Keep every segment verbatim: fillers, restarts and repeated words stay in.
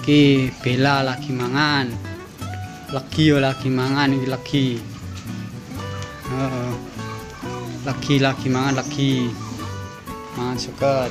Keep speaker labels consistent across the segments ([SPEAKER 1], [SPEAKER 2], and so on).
[SPEAKER 1] Ki Bella lagi mangan. Lagi yo lagi mangan iki lagi. Heeh. Lagi lagi mangan lagi. Mangan suket.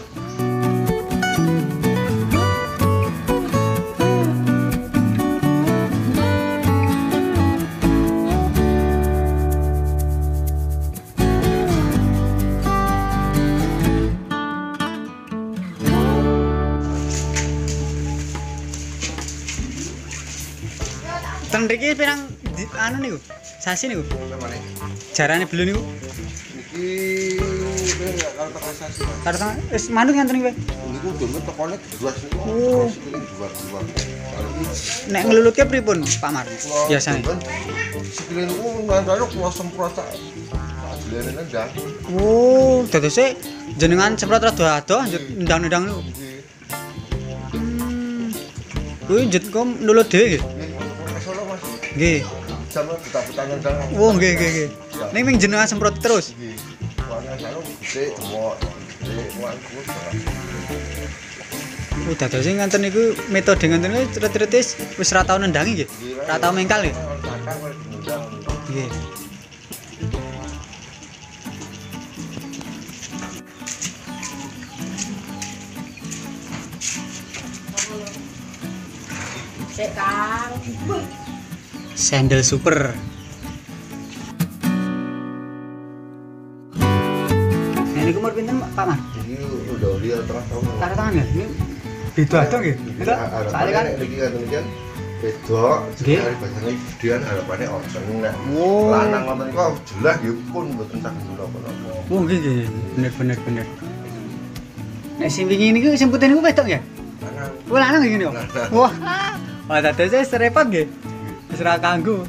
[SPEAKER 1] Ten mriki pirang di, anu niku? Sasi niku? Jarane belu niku?
[SPEAKER 2] Iki karo teko sasi.
[SPEAKER 1] Karo tengah wis manut ngenten iki, Pak.
[SPEAKER 2] Niku dene tekone duas niku.
[SPEAKER 1] Oh.
[SPEAKER 2] Dua-dua.
[SPEAKER 1] Nek ngelulutke pripun, Pak Mar? Biasane.
[SPEAKER 2] Sikile niku nandane kuwi semprot sak. Ajlene ndang.
[SPEAKER 1] Oh, dadose jenengan semprot rada adoh ndang-ndang niku.
[SPEAKER 2] Nggih.
[SPEAKER 1] Hmm. Kuwi njet kok nulut dhewe nggih?
[SPEAKER 2] Solo Mas.
[SPEAKER 1] Nggih.
[SPEAKER 2] Jam buta-buta ndang.
[SPEAKER 1] Oh, nggih nggih nggih. Ning ming jenengan semprot terus.
[SPEAKER 2] Nggih. Warna salo gede cowok. Gede wanku.
[SPEAKER 1] Oh, dadose ngenten niku metode ngenten niku cerit-ceritis wis ra tau nendangi nggih. Ra tau mengkal nggih. Nggih.
[SPEAKER 3] Sik Kang.
[SPEAKER 1] Sandal super. Nah, niku umur pinten Pak Mar?
[SPEAKER 2] Iki udah dia terus tahun.
[SPEAKER 1] Karo tangan ya? Ini beda adoh nggih. Beda. Soale kan
[SPEAKER 2] iki kan iki kan beda.
[SPEAKER 1] Nggih.
[SPEAKER 2] Sekali bacane gedean harapane orsen nek.
[SPEAKER 1] Oh.
[SPEAKER 2] Lanang ngoten kok jelas ya pun mboten saged napa-napa.
[SPEAKER 1] Oh nggih nggih. Bener bener bener. Nek sing wingi niku sing putih niku wedok ya?
[SPEAKER 2] Lanang.
[SPEAKER 1] Oh lanang iki niku.
[SPEAKER 2] Lanang.
[SPEAKER 1] Wah. Wah dadose serepot nggih. Wis ra kanggo.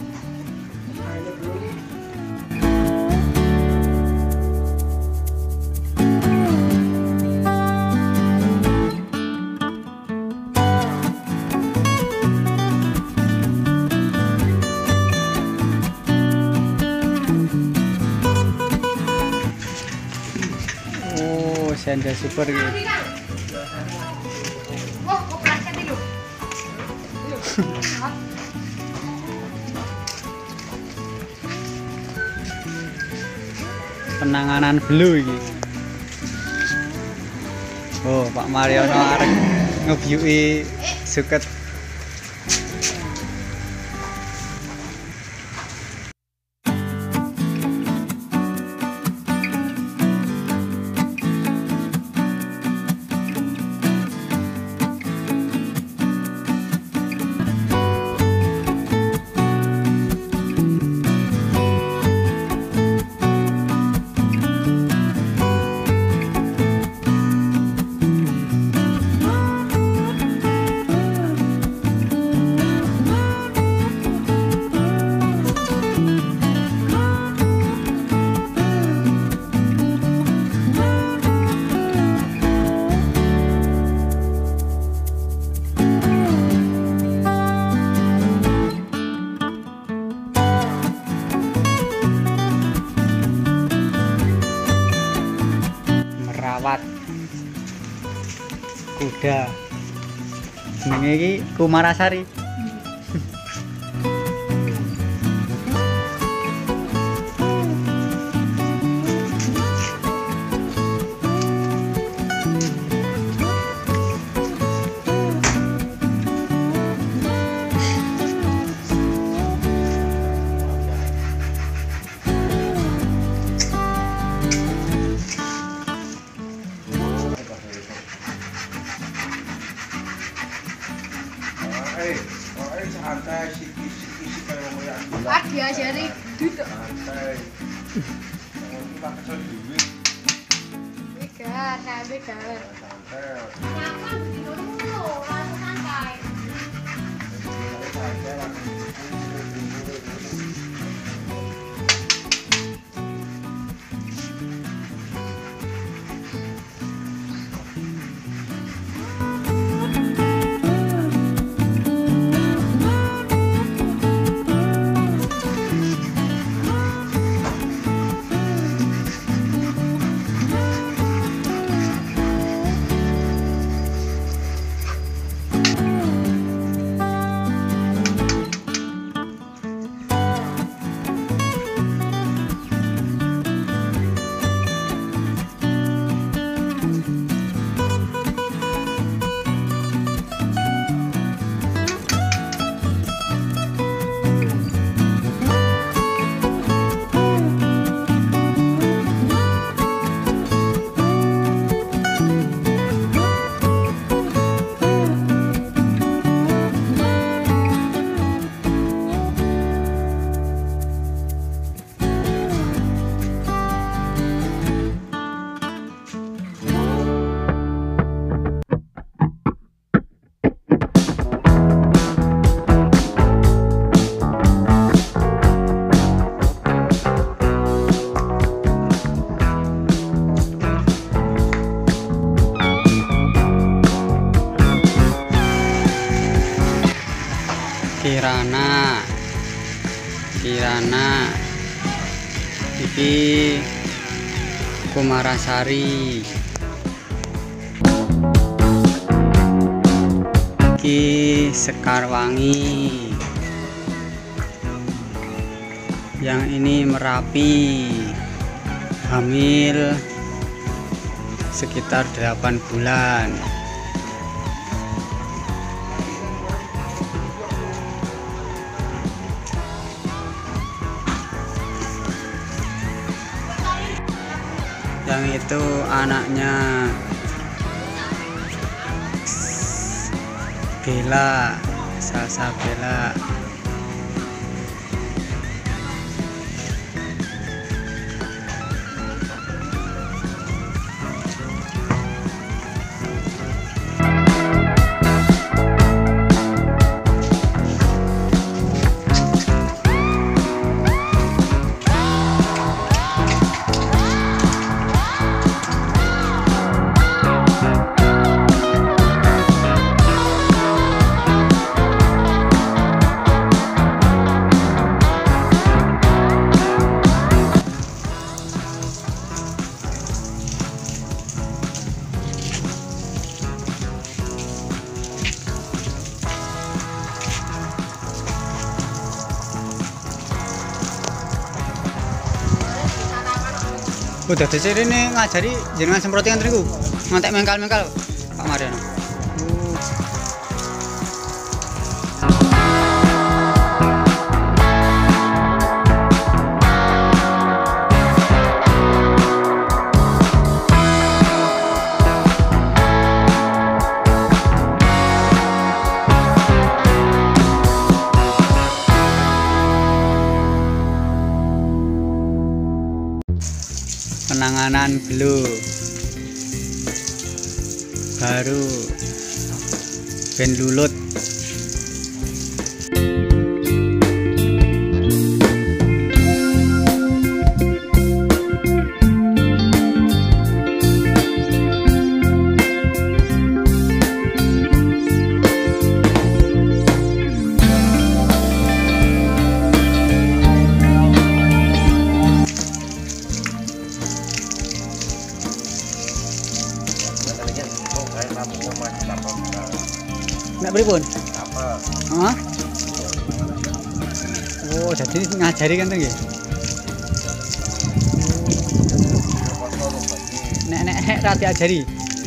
[SPEAKER 1] Oh, sandal super iki.
[SPEAKER 3] Wah, kok placet iki lho.
[SPEAKER 1] Penanganan blue iki. Oh, Pak Mariono arek ngebyuki suket. Merawat kuda. Jenenge iki Kumarasari.
[SPEAKER 2] Eh, oh santai siki-siki kaya ngono ya.
[SPEAKER 3] Ah, diajari duduk.
[SPEAKER 2] Santai. Kita kesel dhewe.
[SPEAKER 3] Megar, nah megar.
[SPEAKER 2] Santai.
[SPEAKER 3] Nyaman dulu, langsung santai.
[SPEAKER 1] Kirana Kirana iki Kumarasari iki Sekarwangi, yang ini Merapi, hamil sekitar delapan bulan. Yang itu anaknya Bella, Salsa Bella. Udah dicek ini ngajari jenengan semproti ngenten niku. Ngantek mengkal-mengkal Pak Mariano. Penanganan Blue baru ben lulut. Nek pripun? Hah? Oh, jadi ngajari kan tuh nggih. Nek nek nek ra diajari.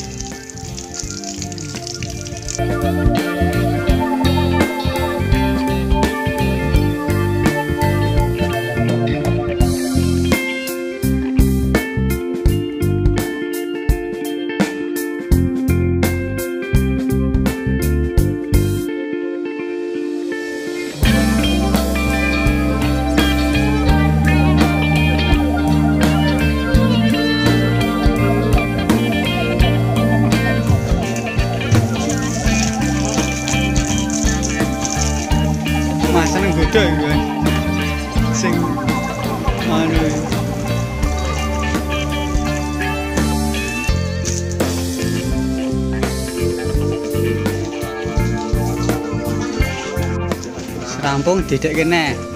[SPEAKER 1] Masan goda iku kan. Sing anu rampung didek kene.